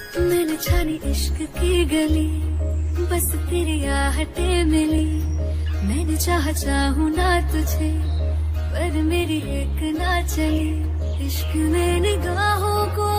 मैंने छानी इश्क की गली, बस तेरी आहटें मिली। मैंने चाहूं ना तुझे, पर मेरी एक ना चली। इश्क में निगाहों को